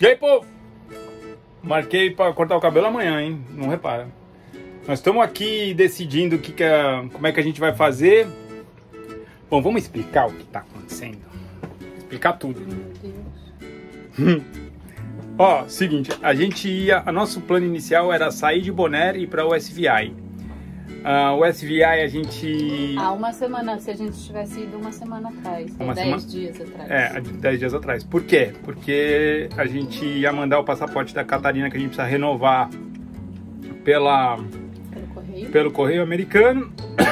E aí, povo? Marquei para cortar o cabelo amanhã, hein? Não repara. Nós estamos aqui decidindo como é que a gente vai fazer. Bom, vamos explicar o que está acontecendo. Explicar tudo. Meu Deus. Ó, seguinte, a nosso plano inicial era sair de Bonaire e ir para o SVI. O SVI a gente... Há uma semana, se a gente tivesse ido uma semana atrás, 10 dias atrás. É, 10 dias atrás. Por quê? Porque a gente ia mandar o passaporte da Catarina, que a gente precisa renovar pelo correio americano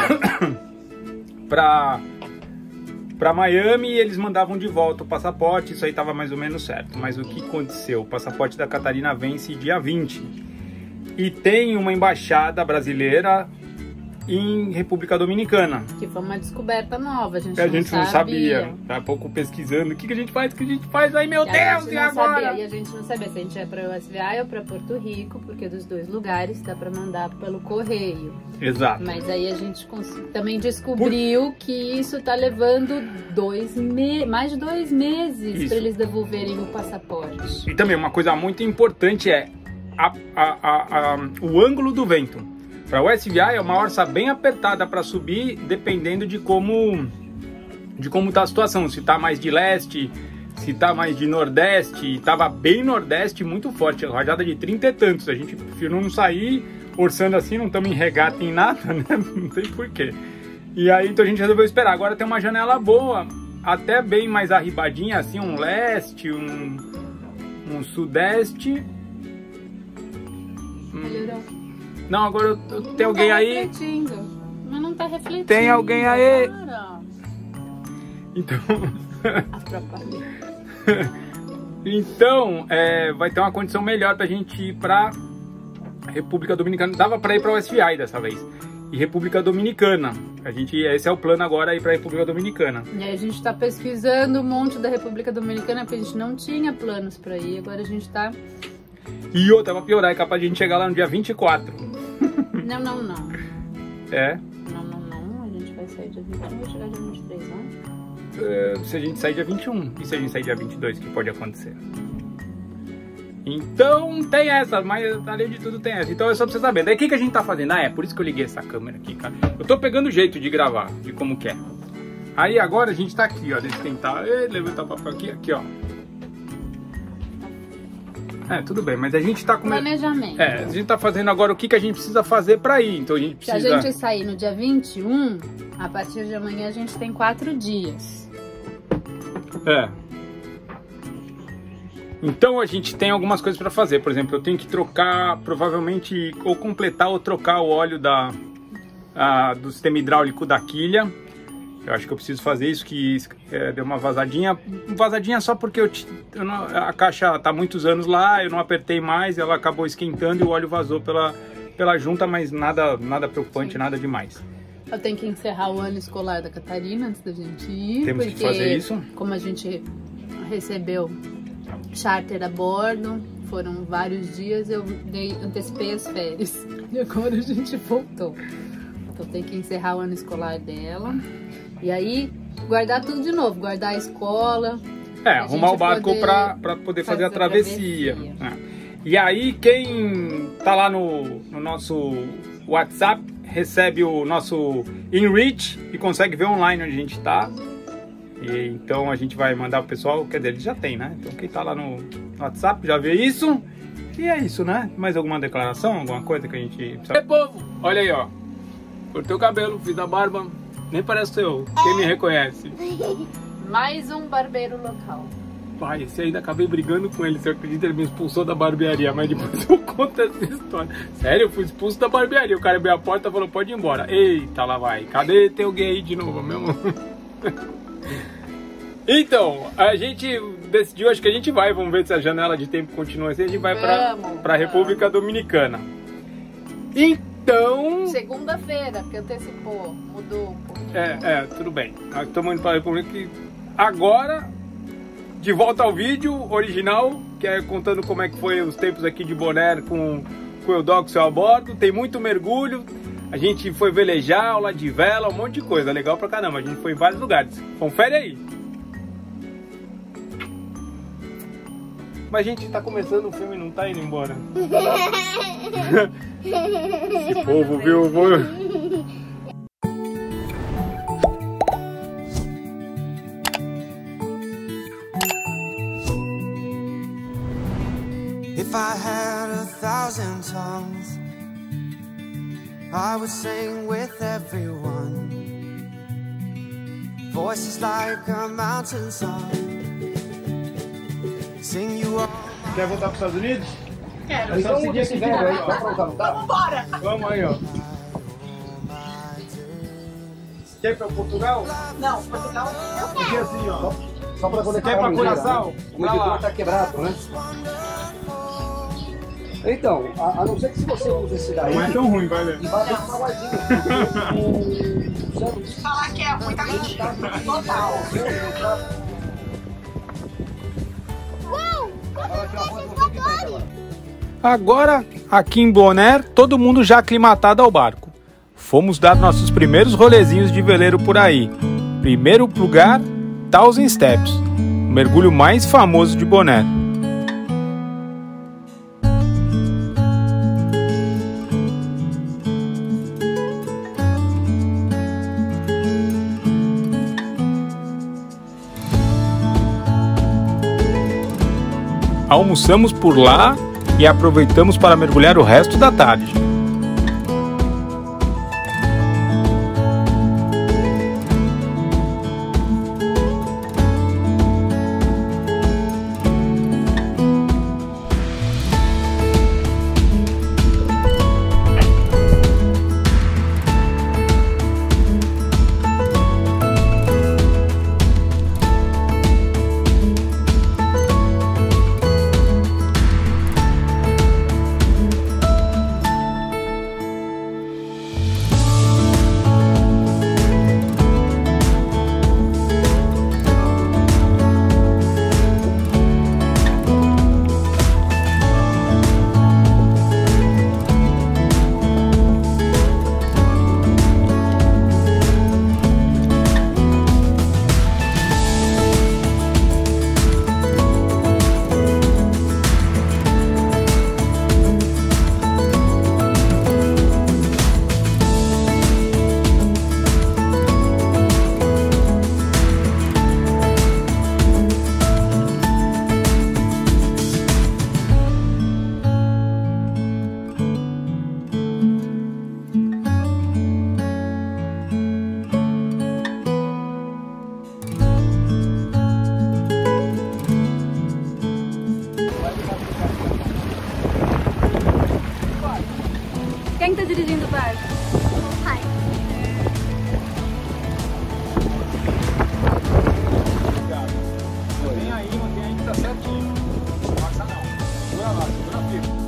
para Miami, e eles mandavam de volta o passaporte. Isso aí estava mais ou menos certo. Mas o que aconteceu? O passaporte da Catarina vence dia 20 e tem uma embaixada brasileira em República Dominicana. Que foi uma descoberta nova, a gente não sabia. Há pouco pesquisando, o que a gente faz? Ai, meu Deus, e agora? E a gente não sabia se a gente ia para o SVI ou para Porto Rico, porque dos dois lugares dá para mandar pelo correio. Exato. Mas aí a gente também descobriu que isso tá levando mais de 2 meses para eles devolverem o passaporte. E também uma coisa muito importante é o ângulo do vento. Para o SVI é uma orça bem apertada para subir, dependendo de como tá a situação. Se tá mais de leste, se tá mais de nordeste. Tava bem nordeste, muito forte, rajada de 30 e tantos. A gente preferiu não sair orçando assim, não estamos em regata em nada, né? Não sei porquê. E aí então a gente resolveu esperar. Agora tem uma janela boa, até bem mais arribadinha, assim, um leste, um sudeste. Melhorou. Não, agora tem alguém aí. Mas não tá refletindo. Tem alguém aí. Cara. Então. Atrapalhei. Então, vai ter uma condição melhor pra gente ir pra República Dominicana. Dava pra ir pra SVI dessa vez. E República Dominicana. Esse é o plano agora, ir pra República Dominicana. E aí a gente tá pesquisando um monte da República Dominicana, porque a gente não tinha planos pra ir. Agora a gente tá... E outra, pra piorar, é capaz de a gente chegar lá no dia 24. Não. É? Não. A gente vai sair dia 21 e vai chegar dia 23, né? Se a gente sair dia 21. E se a gente sair dia 22, que pode acontecer? Então tem essa, mas além de tudo tem essa. Então é só pra você saber. Daí o que a gente tá fazendo? Por isso que eu liguei essa câmera aqui, cara. Eu tô pegando o jeito de gravar, de como que é. Aí agora a gente tá aqui, ó. Deixa eu tentar levantar o papel aqui, ó. Tudo bem, mas a gente tá com planejamento. A gente tá fazendo agora o que a gente precisa fazer pra ir. Então a gente precisa... Se a gente sair no dia 21, a partir de amanhã a gente tem 4 dias. Então a gente tem algumas coisas pra fazer. Por exemplo, eu tenho que trocar, provavelmente, ou completar ou trocar o óleo do sistema hidráulico da quilha. Eu acho que eu preciso fazer isso, que deu uma vazadinha. Vazadinha só porque a caixa tá há muitos anos lá, eu não apertei mais, ela acabou esquentando e o óleo vazou pela junta, mas nada preocupante, nada demais. Eu tenho que encerrar o ano escolar da Catarina antes da gente ir. Temos que fazer isso. Como a gente recebeu charter a bordo, foram vários dias, eu antecipei as férias. E agora a gente voltou. Então tem que encerrar o ano escolar dela. E aí, guardar tudo de novo, guardar a escola. Arrumar o barco para poder fazer a travessia. E aí, quem tá lá no nosso WhatsApp, recebe o nosso InReach e consegue ver online onde a gente tá. E então a gente vai mandar pro pessoal, quer dizer, eles já tem, né? Então quem tá lá no WhatsApp já vê isso. E é isso, né? Mais alguma declaração, alguma coisa que a gente precisa... Povo, olha aí, ó. Cortei o cabelo, fiz a barba. Nem parece eu. Quem me reconhece? Mais um barbeiro local. Pai, esse ainda acabei brigando com ele. Você acredita? Ele me expulsou da barbearia. Mas depois eu conto essa história. Sério, eu fui expulso da barbearia. O cara abriu a porta e falou, pode ir embora. Eita, lá vai. Cadê teu gay aí de novo, meu amor? Então, a gente decidiu, acho que a gente vai. Vamos ver se a janela de tempo continua assim. A gente vai pra República Dominicana. Então... Segunda-feira, que antecipou, mudou um pouquinho. Tudo bem. Nós estamos indo para a República. Agora, de volta ao vídeo original, que é contando como é que foi os tempos aqui de Bonaire com o Eudoxio a bordo. Tem muito mergulho. A gente foi velejar, aula de vela, um monte de coisa. Legal pra caramba. A gente foi em vários lugares. Confere aí. Mas a gente tá começando o filme e não tá indo embora. Esse povo, viu? If I had 1,000 tongues, I would sing with everyone. Voices like a mountain song. Sing you all. Quer voltar para os Estados Unidos? Quero. Então seguir esse velho aí. Vamos embora. Vamos aí, ó. Quer ir para Portugal? Não, Portugal eu Porque quero. assim, ó. Só para conectar. Quer ir para Curaçao? O medidor tá quebrado, né? Então, a não ser que se você usa esse daí, Não é tão ruim, vai ver. e vai deixar guardinho. Falar que é muita mentira. Total. Agora, aqui em Bonaire, todo mundo já aclimatado ao barco. Fomos dar nossos primeiros rolezinhos de veleiro por aí. Primeiro lugar, Thousand Steps, o mergulho mais famoso de Bonaire. Almoçamos por lá e aproveitamos para mergulhar o resto da tarde. Quem tá dirigindo o barco? Pai. Vem aí, mantém aí que tá certinho. Não passa não. Segura lá, segura firme.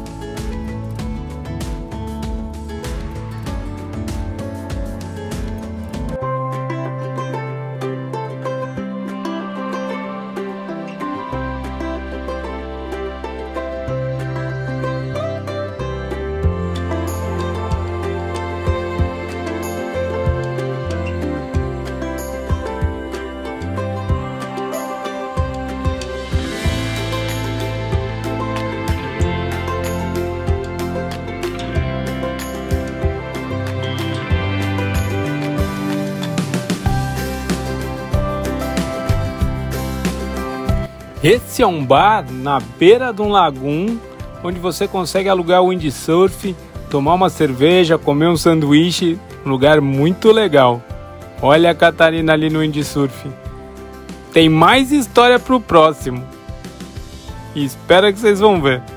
Esse é um bar na beira de um lagoon, onde você consegue alugar o windsurf, tomar uma cerveja, comer um sanduíche, um lugar muito legal. Olha a Catarina ali no windsurf. Tem mais história pro próximo. E espero que vocês vão ver.